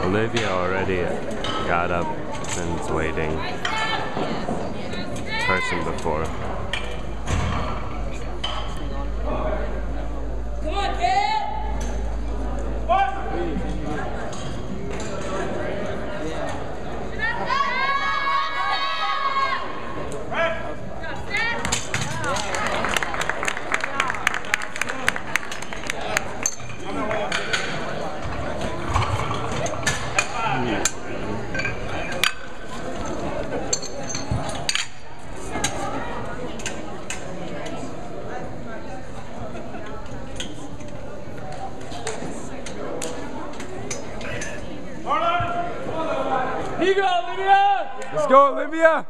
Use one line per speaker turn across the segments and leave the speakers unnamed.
Olivia already got up and is waiting. Person before.
Come on, kid! What? Here you go, Olivia!
Let's go, Olivia!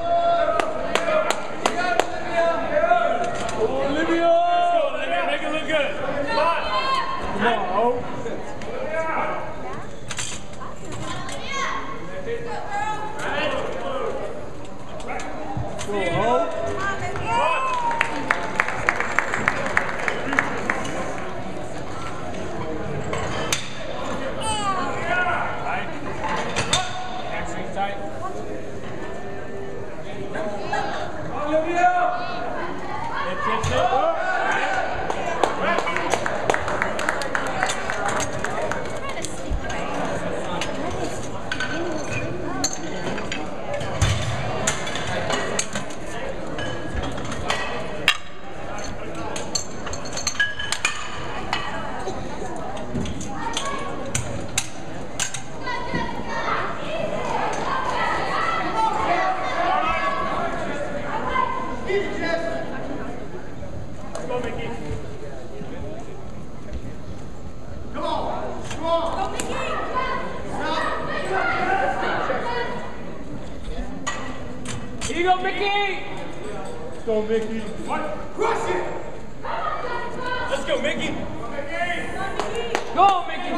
Olivia! Let's go, Olivia. Make it look good. Come on. Come on, Ho. Go, Ho. Here you go, Mickey! Let's go, Mickey. What? Crush it! Let's go, Mickey! Go, Mickey!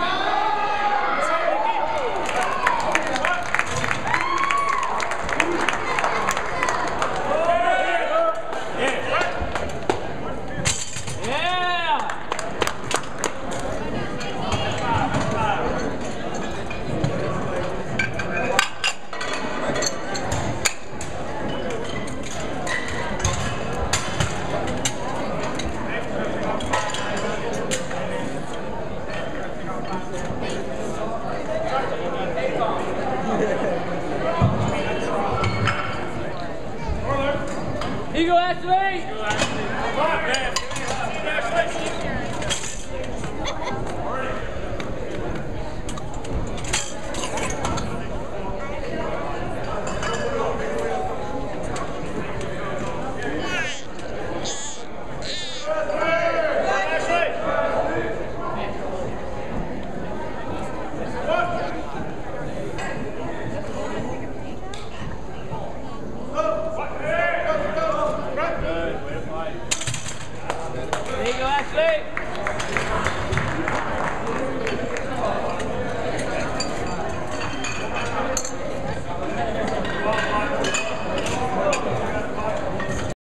Here you go, Ashley!